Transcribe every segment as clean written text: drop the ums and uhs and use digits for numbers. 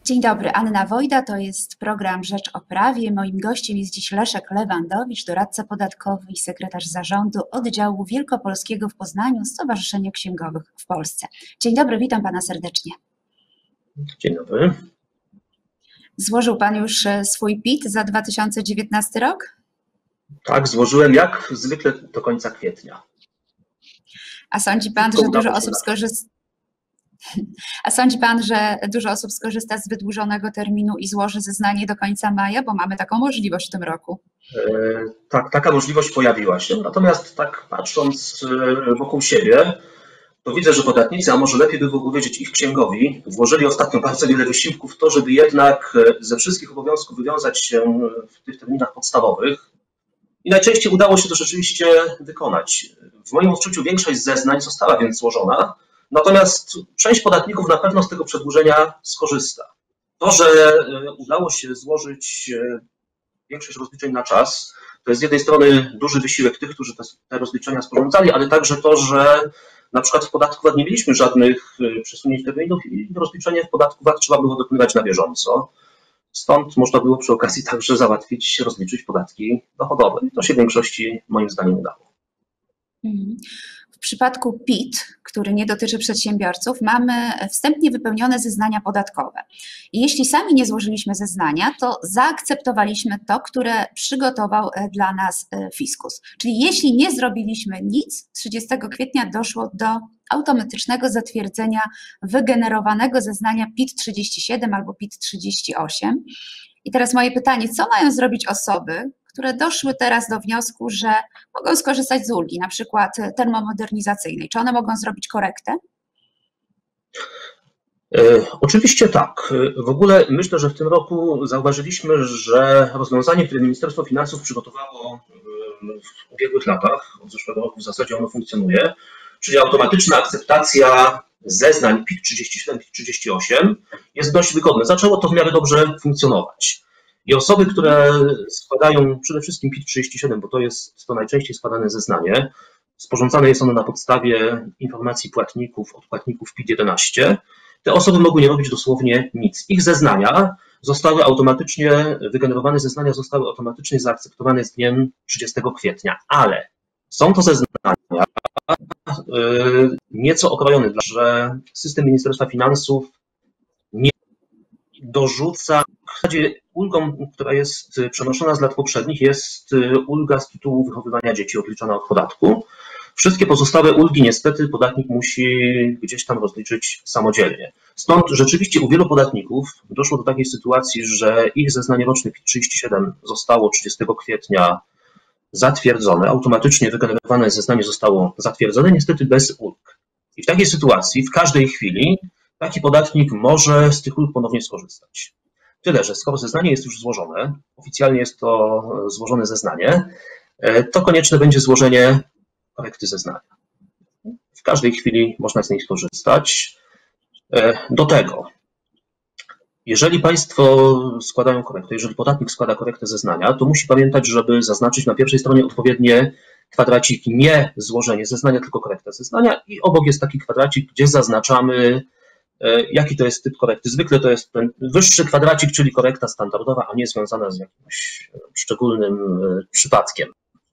Dzień dobry, Anna Wojda, to jest program Rzecz o Prawie. Moim gościem jest dziś Leszek Lewandowicz, doradca podatkowy i sekretarz zarządu oddziału wielkopolskiego w Poznaniu Stowarzyszenia Księgowych w Polsce. Dzień dobry, witam pana serdecznie. Dzień dobry. Złożył pan już swój PIT za 2019 rok? Tak, złożyłem jak zwykle do końca kwietnia. A sądzi pan, że dużo osób skorzysta? A sądzi pan, że dużo osób skorzysta z wydłużonego terminu i złoży zeznanie do końca maja, bo mamy taką możliwość w tym roku? Tak, taka możliwość pojawiła się. Natomiast tak patrząc wokół siebie, to widzę, że podatnicy, a może lepiej by było powiedzieć ich księgowi, włożyli ostatnio bardzo wiele wysiłku w to, żeby jednak ze wszystkich obowiązków wywiązać się w tych terminach podstawowych. I najczęściej udało się to rzeczywiście wykonać. W moim odczuciu większość zeznań została więc złożona. Natomiast część podatników na pewno z tego przedłużenia skorzysta. To, że udało się złożyć większość rozliczeń na czas, to jest z jednej strony duży wysiłek tych, którzy te rozliczenia sporządzali, ale także to, że na przykład w podatku VAT nie mieliśmy żadnych przesunięć terminów i rozliczenie w podatku VAT trzeba było dokonywać na bieżąco. Stąd można było przy okazji także załatwić, rozliczyć podatki dochodowe. I to się w większości moim zdaniem udało. W przypadku PIT, który nie dotyczy przedsiębiorców, mamy wstępnie wypełnione zeznania podatkowe. I jeśli sami nie złożyliśmy zeznania, to zaakceptowaliśmy to, które przygotował dla nas fiskus. Czyli jeśli nie zrobiliśmy nic, 30 kwietnia doszło do automatycznego zatwierdzenia wygenerowanego zeznania PIT-37 albo PIT-38. I teraz moje pytanie, co mają zrobić osoby, które doszły teraz do wniosku, że mogą skorzystać z ulgi, na przykład termomodernizacyjnej? Czy one mogą zrobić korektę? Oczywiście tak. W ogóle myślę, że w tym roku zauważyliśmy, że rozwiązanie, które Ministerstwo Finansów przygotowało w ubiegłych latach, od zeszłego roku w zasadzie ono funkcjonuje, czyli automatyczna akceptacja zeznań PIT-37, PIT-38 jest dość wygodne. Zaczęło to w miarę dobrze funkcjonować. I osoby, które składają przede wszystkim PIT-37, bo to jest to najczęściej składane zeznanie, sporządzane jest ono na podstawie informacji płatników od płatników PIT-11, te osoby mogły nie robić dosłownie nic. Ich zeznania zostały automatycznie, wygenerowane zeznania zostały automatycznie zaakceptowane z dniem 30 kwietnia, ale są to zeznania nieco okrojone, że system Ministerstwa Finansów nie dorzuca. W zasadzie ulgą, która jest przenoszona z lat poprzednich, jest ulga z tytułu wychowywania dzieci odliczona od podatku. Wszystkie pozostałe ulgi niestety podatnik musi gdzieś tam rozliczyć samodzielnie. Stąd rzeczywiście u wielu podatników doszło do takiej sytuacji, że ich zeznanie roczne PIT-37 zostało 30 kwietnia zatwierdzone, automatycznie wygenerowane zeznanie zostało zatwierdzone, niestety bez ulg. I w takiej sytuacji w każdej chwili taki podatnik może z tych ulg ponownie skorzystać. Tyle, że skoro zeznanie jest już złożone, oficjalnie jest to złożone zeznanie, to konieczne będzie złożenie korekty zeznania. W każdej chwili można z niej skorzystać. Do tego, jeżeli Państwo składają korektę, jeżeli podatnik składa korektę zeznania, to musi pamiętać, żeby zaznaczyć na pierwszej stronie odpowiednie kwadraciki, nie złożenie zeznania, tylko korekta zeznania i obok jest taki kwadracik, gdzie zaznaczamy, jaki to jest typ korekty. Zwykle to jest ten wyższy kwadracik, czyli korekta standardowa, a nie związana z jakimś szczególnym przypadkiem.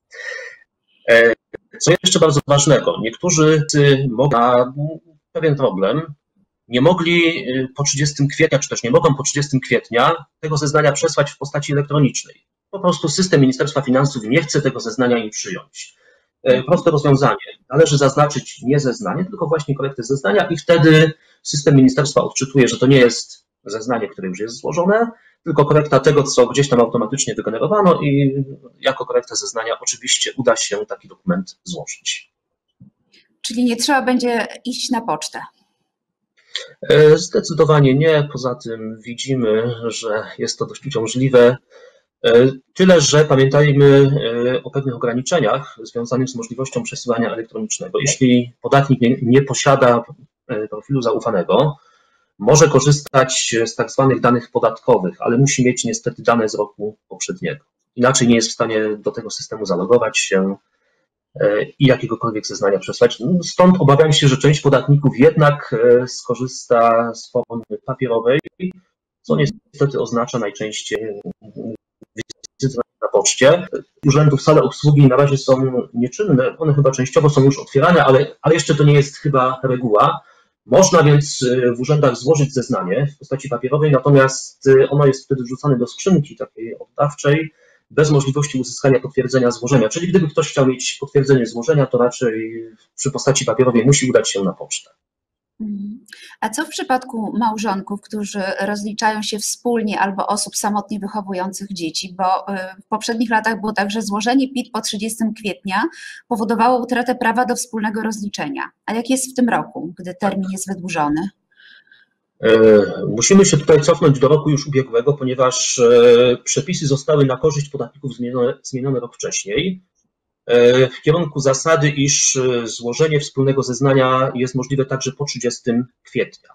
Co jeszcze bardzo ważnego, niektórzy mogą pewien problem, nie mogli po 30 kwietnia, czy też nie mogą po 30 kwietnia tego zeznania przesłać w postaci elektronicznej. Po prostu system Ministerstwa Finansów nie chce tego zeznania im przyjąć. Proste rozwiązanie. Należy zaznaczyć nie zeznanie, tylko właśnie korektę zeznania i wtedy system ministerstwa odczytuje, że to nie jest zeznanie, które już jest złożone, tylko korekta tego, co gdzieś tam automatycznie wygenerowano i jako korektę zeznania oczywiście uda się taki dokument złożyć. Czyli nie trzeba będzie iść na pocztę? Zdecydowanie nie. Poza tym widzimy, że jest to dość uciążliwe. Tyle, że pamiętajmy o pewnych ograniczeniach związanych z możliwością przesyłania elektronicznego. Jeśli podatnik nie posiada profilu zaufanego, może korzystać z tak zwanych danych podatkowych, ale musi mieć niestety dane z roku poprzedniego. Inaczej nie jest w stanie do tego systemu zalogować się i jakiegokolwiek zeznania przesłać. Stąd obawiam się, że część podatników jednak skorzysta z formy papierowej, co niestety oznacza najczęściej wizytę na poczcie. Urzędów sale obsługi na razie są nieczynne, one chyba częściowo są już otwierane, ale jeszcze to nie jest chyba reguła. Można więc w urzędach złożyć zeznanie w postaci papierowej, natomiast ono jest wtedy wrzucane do skrzynki takiej oddawczej, bez możliwości uzyskania potwierdzenia złożenia. Czyli gdyby ktoś chciał mieć potwierdzenie złożenia, to raczej przy postaci papierowej musi udać się na pocztę. A co w przypadku małżonków, którzy rozliczają się wspólnie albo osób samotnie wychowujących dzieci? Bo w poprzednich latach było tak, że złożenie PIT po 30 kwietnia powodowało utratę prawa do wspólnego rozliczenia. A jak jest w tym roku, gdy termin jest wydłużony? Musimy się tutaj cofnąć do roku już ubiegłego, ponieważ przepisy zostały na korzyść podatników zmienione rok wcześniej, w kierunku zasady, iż złożenie wspólnego zeznania jest możliwe także po 30 kwietnia.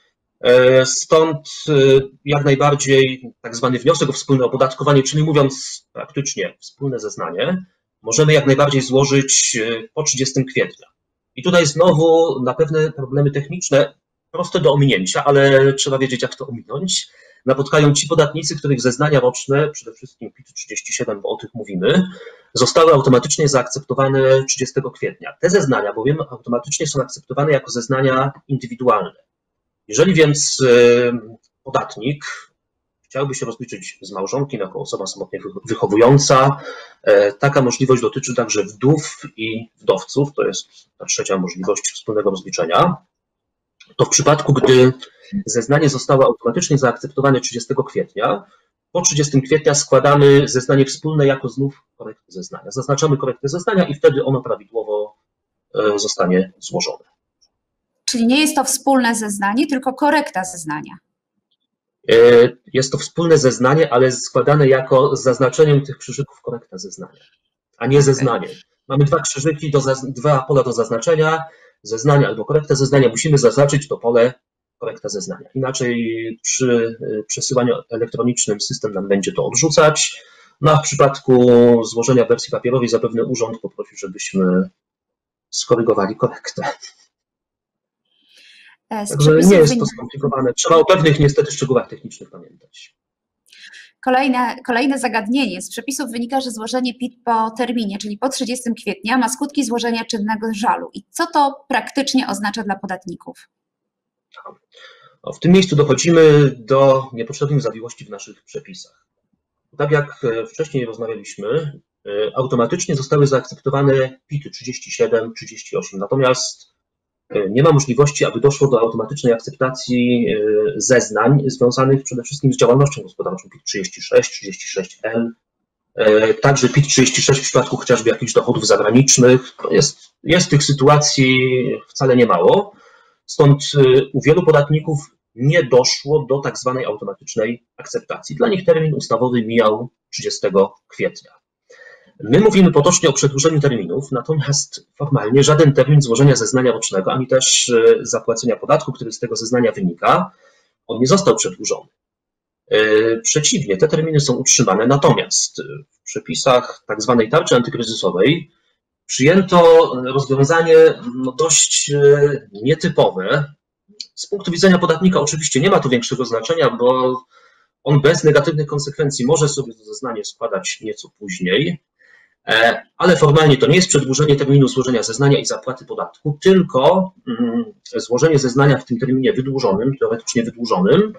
Stąd jak najbardziej tak zwany wniosek o wspólne opodatkowanie, czyli mówiąc praktycznie wspólne zeznanie, możemy jak najbardziej złożyć po 30 kwietnia. I tutaj znowu na pewne problemy techniczne, proste do ominięcia, ale trzeba wiedzieć, jak to ominąć, napotkają ci podatnicy, których zeznania roczne, przede wszystkim PIT-37, bo o tych mówimy, zostały automatycznie zaakceptowane 30 kwietnia. Te zeznania bowiem automatycznie są akceptowane jako zeznania indywidualne. Jeżeli więc podatnik chciałby się rozliczyć z małżonkiem jako osoba samotnie wychowująca, taka możliwość dotyczy także wdów i wdowców, to jest ta trzecia możliwość wspólnego rozliczenia. To w przypadku, gdy zeznanie zostało automatycznie zaakceptowane 30 kwietnia, po 30 kwietnia składamy zeznanie wspólne jako znów korektę zeznania. Zaznaczamy korektę zeznania i wtedy ono prawidłowo zostanie złożone. Czyli nie jest to wspólne zeznanie, tylko korekta zeznania. Jest to wspólne zeznanie, ale składane jako z zaznaczeniem tych krzyżyków korekta zeznania, a nie zeznanie. Mamy dwa krzyżyki, dwa pola do zaznaczenia, zeznania albo korekta zeznania. Musimy zaznaczyć to pole korekta zeznania. Inaczej przy przesyłaniu elektronicznym system nam będzie to odrzucać. No a w przypadku złożenia w wersji papierowej zapewne urząd poprosi, żebyśmy skorygowali korektę. Także nie jest to skomplikowane. Trzeba o pewnych niestety szczegółach technicznych pamiętać. Kolejne zagadnienie. Z przepisów wynika, że złożenie PIT po terminie, czyli po 30 kwietnia, ma skutki złożenia czynnego żalu. I co to praktycznie oznacza dla podatników? W tym miejscu dochodzimy do niepotrzebnych zawiłości w naszych przepisach. Tak jak wcześniej rozmawialiśmy, automatycznie zostały zaakceptowane PIT-y 37, 38. Natomiast nie ma możliwości, aby doszło do automatycznej akceptacji zeznań związanych przede wszystkim z działalnością gospodarczą PIT 36, 36L, także PIT 36 w przypadku chociażby jakichś dochodów zagranicznych. Jest tych sytuacji wcale nie mało, stąd u wielu podatników nie doszło do tak zwanej automatycznej akceptacji. Dla nich termin ustawowy mijał 30 kwietnia. My mówimy potocznie o przedłużeniu terminów, natomiast formalnie żaden termin złożenia zeznania rocznego, ani też zapłacenia podatku, który z tego zeznania wynika, on nie został przedłużony. Przeciwnie, te terminy są utrzymane, natomiast w przepisach tak zwanej tarczy antykryzysowej przyjęto rozwiązanie dość nietypowe. Z punktu widzenia podatnika oczywiście nie ma to większego znaczenia, bo on bez negatywnych konsekwencji może sobie to zeznanie składać nieco później, ale formalnie to nie jest przedłużenie terminu złożenia zeznania i zapłaty podatku, tylko złożenie zeznania w tym terminie wydłużonym, teoretycznie wydłużonym,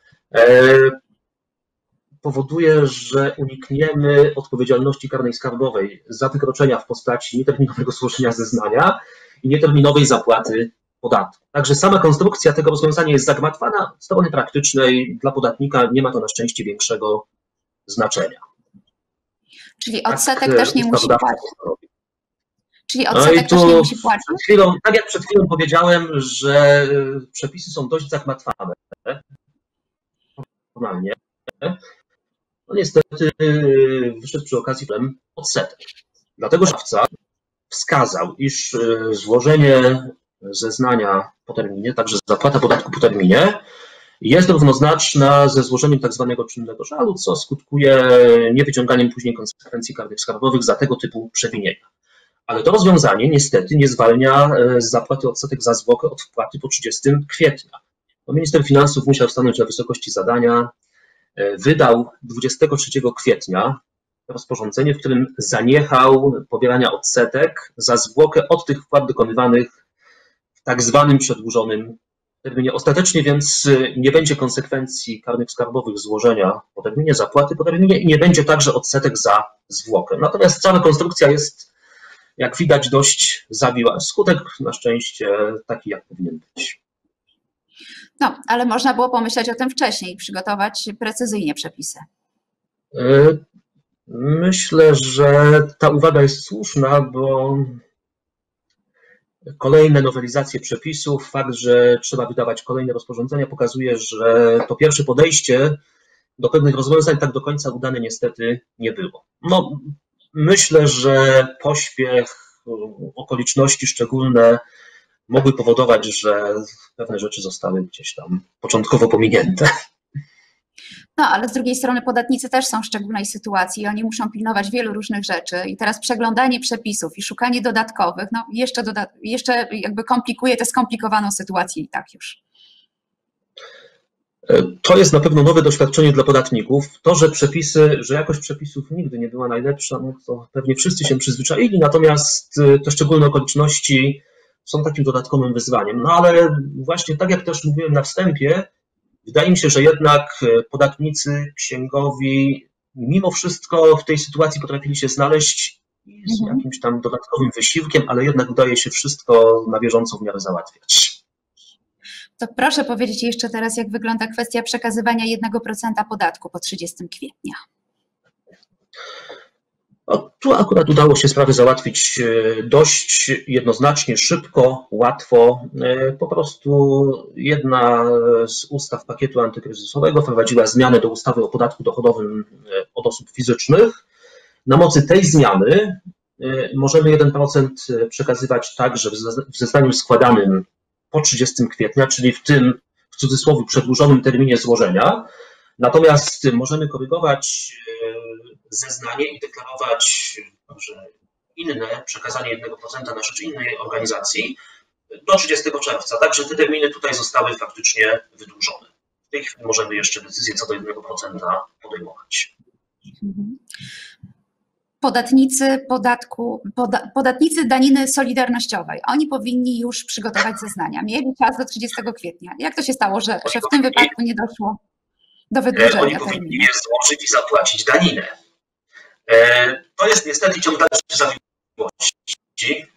powoduje, że unikniemy odpowiedzialności karnej skarbowej za wykroczenia w postaci nieterminowego złożenia zeznania i nieterminowej zapłaty podatku. Także sama konstrukcja tego rozwiązania jest zagmatwana. Z strony praktycznej dla podatnika nie ma to na szczęście większego znaczenia. Czyli odsetek też nie musi płacić. Czyli odsetek też nie musi płacić. Tak jak przed chwilą powiedziałem, że przepisy są dość zagmatwane formalnie. No niestety wyszedł przy okazji problem odsetek. Dlatego sprawca wskazał, iż złożenie zeznania po terminie, także zapłata podatku po terminie, jest równoznaczna ze złożeniem tak zwanego czynnego żalu, co skutkuje niewyciąganiem później konsekwencji karnych skarbowych za tego typu przewinienia. Ale to rozwiązanie niestety nie zwalnia z zapłaty odsetek za zwłokę od wpłaty po 30 kwietnia. No, minister finansów musiał stanąć na wysokości zadania. Wydał 23 kwietnia rozporządzenie, w którym zaniechał pobierania odsetek za zwłokę od tych wpłat dokonywanych w tak zwanym przedłużonym terminie. Ostatecznie więc nie będzie konsekwencji karnych skarbowych złożenia po terminie, zapłaty po terminie i nie będzie także odsetek za zwłokę. Natomiast cała konstrukcja jest, jak widać, dość zawiła. Skutek na szczęście taki, jak powinien być. No, ale można było pomyśleć o tym wcześniej i przygotować precyzyjnie przepisy. Myślę, że ta uwaga jest słuszna, bo kolejne nowelizacje przepisów, fakt, że trzeba wydawać kolejne rozporządzenia, pokazuje, że to pierwsze podejście do pewnych rozwiązań tak do końca udane niestety nie było. No, myślę, że pośpiech, okoliczności szczególne mogły powodować, że pewne rzeczy zostały gdzieś tam początkowo pominięte. No, ale z drugiej strony podatnicy też są w szczególnej sytuacji i oni muszą pilnować wielu różnych rzeczy i teraz przeglądanie przepisów i szukanie dodatkowych, no jeszcze jakby komplikuje tę skomplikowaną sytuację i tak już. To jest na pewno nowe doświadczenie dla podatników. To, że jakość przepisów nigdy nie była najlepsza, no to pewnie wszyscy się przyzwyczaili, natomiast te szczególne okoliczności są takim dodatkowym wyzwaniem. No ale właśnie tak jak też mówiłem na wstępie, wydaje mi się, że jednak podatnicy księgowi mimo wszystko w tej sytuacji potrafili się znaleźć z jakimś tam dodatkowym wysiłkiem, ale jednak udaje się wszystko na bieżąco w miarę załatwiać. To proszę powiedzieć jeszcze teraz, jak wygląda kwestia przekazywania 1% podatku po 30 kwietnia. No, tu akurat udało się sprawę załatwić dość jednoznacznie, szybko, łatwo. Po prostu jedna z ustaw pakietu antykryzysowego wprowadziła zmianę do ustawy o podatku dochodowym od osób fizycznych. Na mocy tej zmiany możemy 1% przekazywać także w zeznaniu składanym po 30 kwietnia, czyli w tym, w cudzysłowie, przedłużonym terminie złożenia. Natomiast możemy korygować zeznanie i deklarować, że inne przekazanie 1% na rzecz innej organizacji do 30 czerwca. Także te terminy tutaj zostały faktycznie wydłużone. W tej chwili możemy jeszcze decyzję co do 1% podejmować. Podatnicy daniny solidarnościowej, oni powinni już przygotować zeznania. Mieli czas do 30 kwietnia. Jak to się stało, że w tym wypadku nie doszło do wydłużenia terminu? Oni powinni je złożyć i zapłacić daninę. To jest niestety ciąg dalszy zawiłości.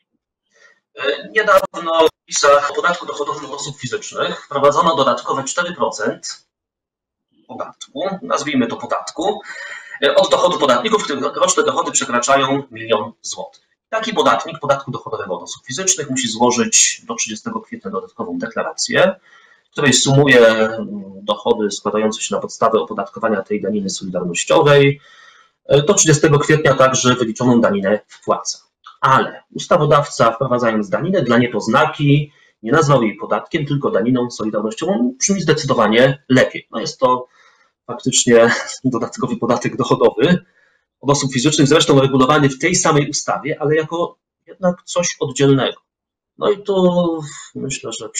Niedawno w przepisach o podatku dochodowym od osób fizycznych wprowadzono dodatkowe 4% podatku, nazwijmy to podatku, od dochodu podatników, których roczne dochody przekraczają 1 000 000 złotych. Taki podatnik podatku dochodowego od osób fizycznych musi złożyć do 30 kwietnia dodatkową deklarację, w której sumuje dochody składające się na podstawę opodatkowania tej daniny solidarnościowej. Do 30 kwietnia także wyliczoną daninę wpłaca. Ale ustawodawca, wprowadzając daninę dla niepoznaki, nie nazwał jej podatkiem, tylko daniną solidarnościową. Brzmi zdecydowanie lepiej. No jest to faktycznie dodatkowy podatek dochodowy od osób fizycznych, zresztą regulowany w tej samej ustawie, ale jako jednak coś oddzielnego. No i tu myślę, że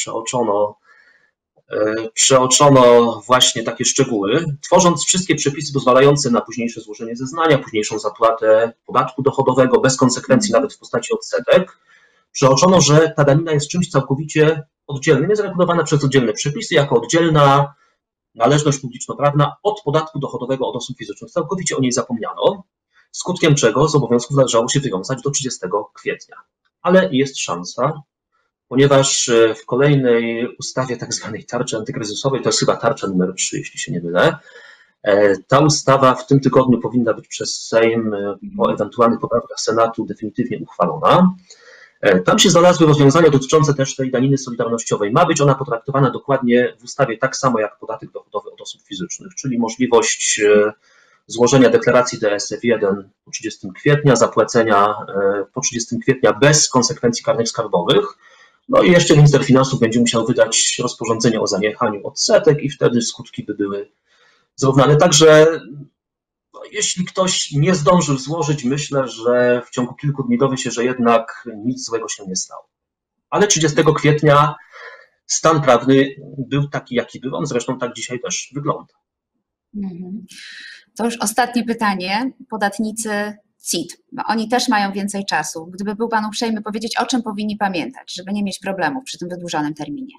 przeoczono właśnie takie szczegóły, tworząc wszystkie przepisy pozwalające na późniejsze złożenie zeznania, późniejszą zapłatę podatku dochodowego, bez konsekwencji nawet w postaci odsetek. Przeoczono, że ta danina jest czymś całkowicie oddzielnym, jest regulowana przez oddzielne przepisy jako oddzielna należność publiczno-prawna od podatku dochodowego od osób fizycznych. Całkowicie o niej zapomniano, skutkiem czego z obowiązków należało się wywiązać do 30 kwietnia. Ale jest szansa, ponieważ w kolejnej ustawie tak zwanej tarczy antykryzysowej, to jest chyba tarcza numer 3, jeśli się nie mylę, ta ustawa w tym tygodniu powinna być przez Sejm po ewentualnych poprawkach Senatu definitywnie uchwalona. Tam się znalazły rozwiązania dotyczące też tej daniny solidarnościowej. Ma być ona potraktowana dokładnie w ustawie tak samo jak podatek dochodowy od osób fizycznych, czyli możliwość złożenia deklaracji DSF-1 po 30 kwietnia, zapłacenia po 30 kwietnia bez konsekwencji karnych skarbowych. No i jeszcze minister finansów będzie musiał wydać rozporządzenie o zaniechaniu odsetek i wtedy skutki by były zrównane. Także no, jeśli ktoś nie zdążył złożyć, myślę, że w ciągu kilku dni dowie się, że jednak nic złego się nie stało. Ale 30 kwietnia stan prawny był taki, jaki był. On zresztą tak dzisiaj też wygląda. To już ostatnie pytanie. Podatnicy CIT, bo oni też mają więcej czasu. Gdyby był Pan uprzejmy powiedzieć, o czym powinni pamiętać, żeby nie mieć problemów przy tym wydłużonym terminie.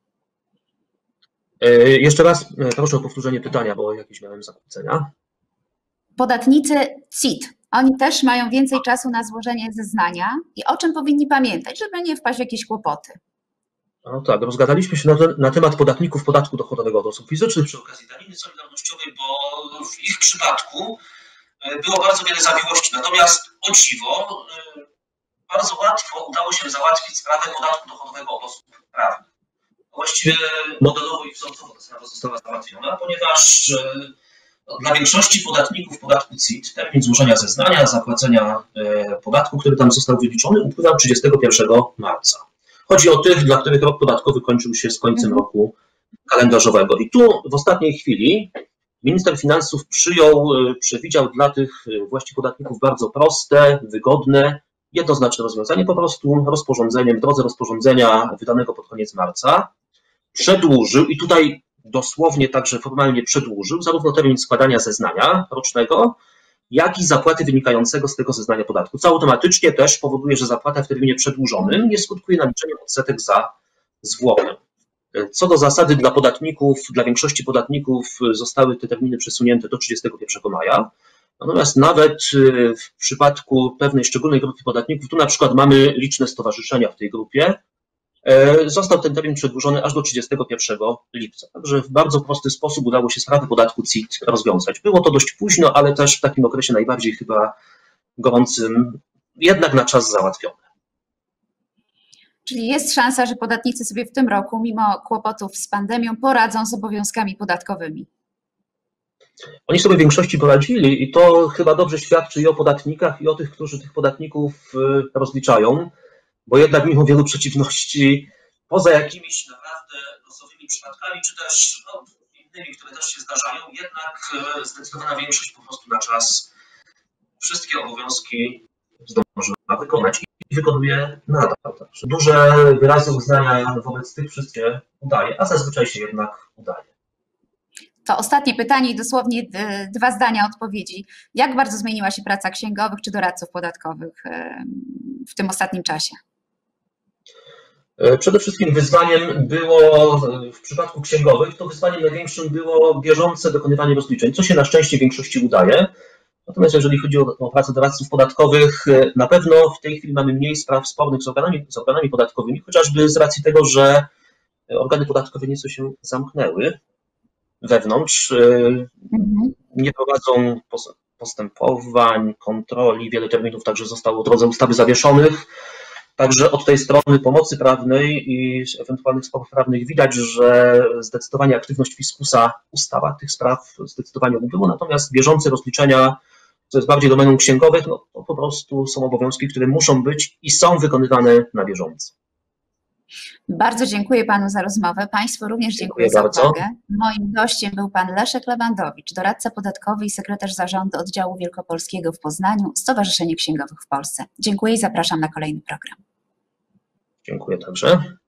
Jeszcze raz proszę o powtórzenie pytania, bo jakieś miałem zakłócenia. Podatnicy CIT, oni też mają więcej czasu na złożenie zeznania i o czym powinni pamiętać, żeby nie wpaść w jakieś kłopoty? No tak, rozgadaliśmy się na temat podatników podatku dochodowego od osób fizycznych przy okazji daniny solidarnościowej, bo w ich przypadku było bardzo wiele zawiłości. Natomiast o dziwo, bardzo łatwo udało się załatwić sprawę podatku dochodowego od osób prawnych. Właściwie modelowo i wzorcowo ta sprawa została załatwiona, ponieważ dla większości podatników podatku CIT termin złożenia zeznania, zapłacenia podatku, który tam został wyliczony, upływał 31 marca. Chodzi o tych, dla których rok podatkowy kończył się z końcem roku kalendarzowego. I tu w ostatniej chwili minister finansów przewidział dla tych właśnie podatników bardzo proste, wygodne, jednoznaczne rozwiązanie, po prostu rozporządzeniem, w drodze rozporządzenia wydanego pod koniec marca, przedłużył i tutaj dosłownie także formalnie przedłużył zarówno termin składania zeznania rocznego, jak i zapłaty wynikającego z tego zeznania podatku, co automatycznie też powoduje, że zapłata w terminie przedłużonym nie skutkuje naliczeniem odsetek za zwłokę. Co do zasady dla podatników, dla większości podatników zostały te terminy przesunięte do 31 maja, natomiast nawet w przypadku pewnej szczególnej grupy podatników, tu na przykład mamy liczne stowarzyszenia w tej grupie, został ten termin przedłużony aż do 31 lipca. Także w bardzo prosty sposób udało się sprawę podatku CIT rozwiązać. Było to dość późno, ale też w takim okresie najbardziej chyba gorącym, jednak na czas załatwione. Czyli jest szansa, że podatnicy sobie w tym roku, mimo kłopotów z pandemią, poradzą z obowiązkami podatkowymi? Oni sobie w większości poradzili i to chyba dobrze świadczy i o podatnikach, i o tych, którzy tych podatników rozliczają, bo jednak mimo wielu przeciwności, poza jakimiś naprawdę losowymi przypadkami, czy też innymi, które też się zdarzają, jednak zdecydowana większość po prostu na czas wszystkie obowiązki zdążyła wykonać i wykonuje nadal. Także duże wyrazy uznania wobec tych wszystkie udaje, a zazwyczaj się jednak udaje. To ostatnie pytanie i dosłownie 2 zdania odpowiedzi. Jak bardzo zmieniła się praca księgowych czy doradców podatkowych w tym ostatnim czasie? Przede wszystkim wyzwaniem było, w przypadku księgowych, to wyzwaniem największym było bieżące dokonywanie rozliczeń, co się na szczęście w większości udaje. Natomiast jeżeli chodzi o pracę doradców podatkowych, na pewno w tej chwili mamy mniej spraw spornych z organami podatkowymi, chociażby z racji tego, że organy podatkowe nieco się zamknęły wewnątrz, nie prowadzą postępowań, kontroli, wiele terminów także zostało w drodze ustawy zawieszonych. Także od tej strony pomocy prawnej i ewentualnych sporów prawnych widać, że zdecydowanie aktywność fiskusa, ustawa tych spraw zdecydowanie ubyło, natomiast bieżące rozliczenia, co jest bardziej domeną księgowych, no to po prostu są obowiązki, które muszą być i są wykonywane na bieżąco. Bardzo dziękuję Panu za rozmowę. Państwu również dziękuję za uwagę. Moim gościem był Pan Leszek Lewandowicz, doradca podatkowy i sekretarz zarządu oddziału wielkopolskiego w Poznaniu, Stowarzyszenie Księgowych w Polsce. Dziękuję i zapraszam na kolejny program. Dziękuję także.